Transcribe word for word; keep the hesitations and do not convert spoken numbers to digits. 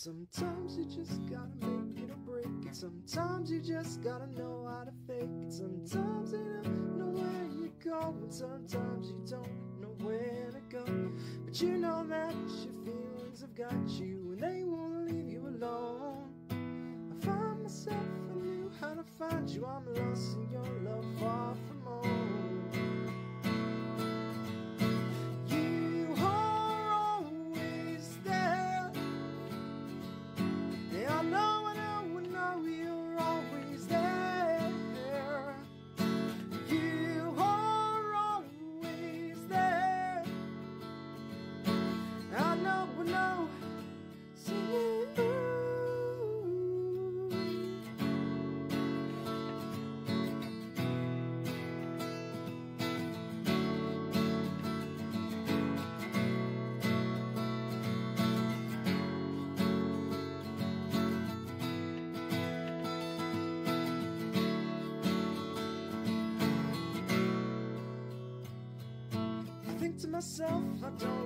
Sometimes you just gotta make it or break it. Sometimes you just gotta know how to fake it. Sometimes you don't know where you're going. Sometimes you don't know where to go. But you know that your feelings have got you, and they won't leave you alone. I find myself, I knew how to find you. I'm lost in your love, far from home. I know, I know, I know you're always there. You are always there. I know, I know. See to myself, I don't